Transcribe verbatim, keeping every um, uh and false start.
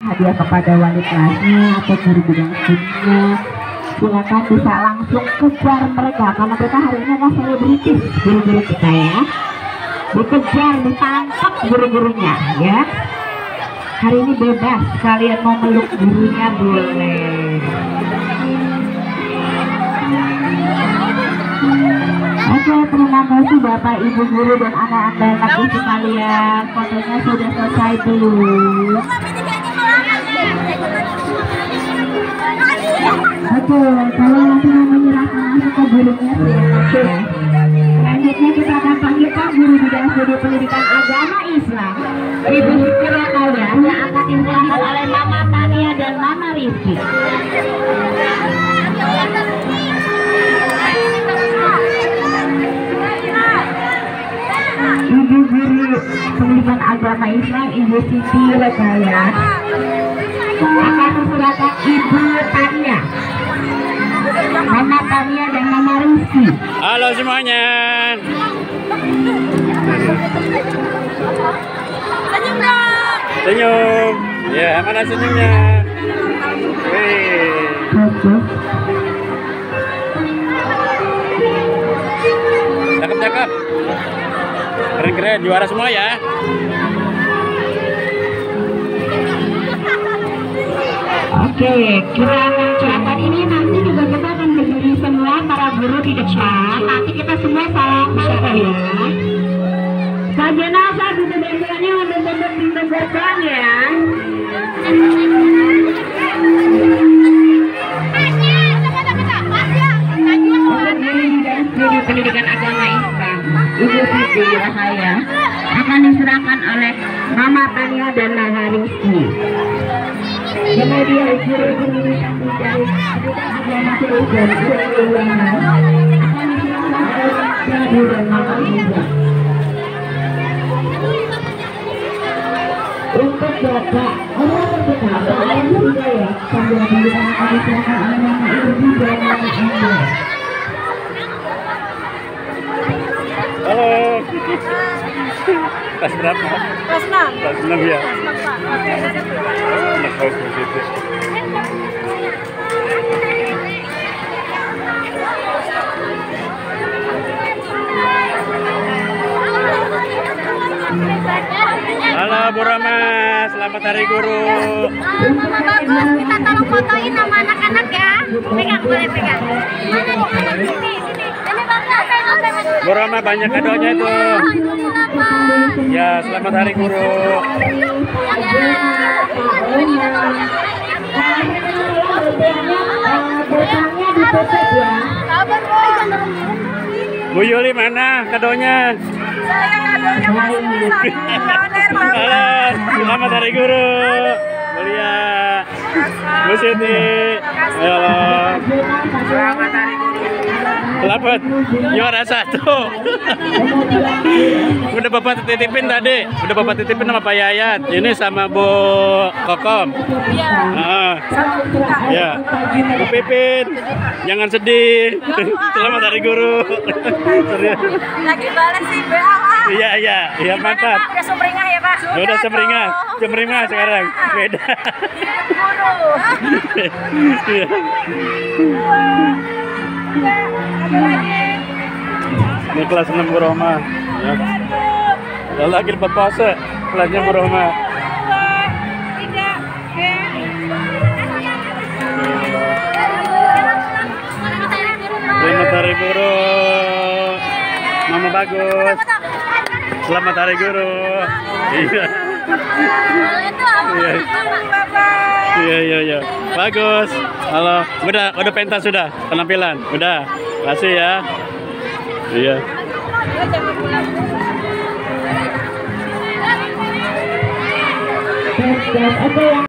hadiah kepada wali kelasnya atau guru bidang studinya, silakan bisa langsung kejar mereka karena mereka hari ini adalah selebritis guru-guru kita ya. Dikejar, ditangkap guru-gurunya ya. Hari ini bebas, kalian mau meluk gurunya boleh. Oke, terima kasih Bapak Ibu guru dan anak-anak sekalian. Fotonya sudah selesai belum? Oke, kalau nanti mau menyerahkan langsung ke gurunya ya. Selanjutnya kita akan panggilkan guru bidang studi pendidikan agama Islam, Ibu Siti Rokaya, yang akan diserahkan oleh Mama Tania dan Mama Rizky. Ibu guru pendidikan agama Islam, Ibu Siti Rokaya, akan diserahkan Ibu Tania, Mama Tania dan Mama Rizky. Halo semuanya. Senyum dong. Senyum. Ya, mana senyumnya? Wih. Cakep cakep. Keren keren, juara semua ya. Oke, kegiatan ini nanti juga kita akan berdiri semua para guru di depan. Nanti kita semua salam bicara ya. Sarjana saat itu biasanya untuk didengarkan ya. Guru pendidikan agama Islam, Ibu Siti Rokaya, akan diserahkan oleh Mama Tania dan Mama Rizky. Kemudian guru pendidikan agama Islam, Ibu Ulama, akan diserahkan oleh Ibu dan Mama Rizky. Untuk Bapak Allah terkenal, Bapak juga ya, sambil pendidikan akan diserahkan oleh Mama Ibu dan Mama Anda. Halo. Kelas berapa? Kelas enam. Kelas enam ya. Anak kelas begitu. Halo Bu Rama, selamat Hari Guru. Mama bagus, kita tolong fotoin sama anak-anak ya. Pegang, boleh pegang. Mana nih? Sini, sini. Ini bangsa, saya mau saya. Bu Rama banyak kadonya itu. Ya, selamat Hari Guru. Bu Yuli mana kadonya? Halo, selamat Hari Guru. Mulia. Bu Siti. Halo. Selamat Hari Guru. Selamat juara satu. Udah Bapak titipin tadi. Udah Bapak titipin sama Pak Yayat. Ini sama Bu Kokom. Iya. Ah. Ya. Bu Pipin. Jangan sedih. Selamat Hari Guru. Lagi balas sih B A. Iya iya, iya mantap. Pak? Udah sumringah ya Pak? Sudah, udah sumringah, sumringah sekarang. Beda. Iya. Ini kelas enam Bu Roma. Ya. Ada lagi lepas puasa kelasnya Bu Roma. Selamat Hari Guru. Mama bagus. Selamat Hari Guru. Iya. Iya iya iya. Bagus. Halo. Udah udah pentas sudah penampilan. Udah. Kasih ya. Iya. Oke.